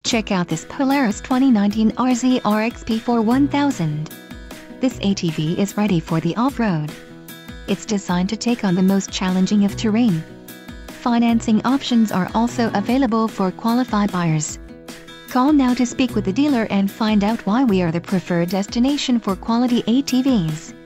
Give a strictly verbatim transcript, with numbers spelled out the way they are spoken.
Check out this Polaris twenty nineteen R Z R X P for one thousand. This A T V is ready for the off-road. It's designed to take on the most challenging of terrain. Financing options are also available for qualified buyers. Call now to speak with the dealer and find out why we are the preferred destination for quality A T Vs.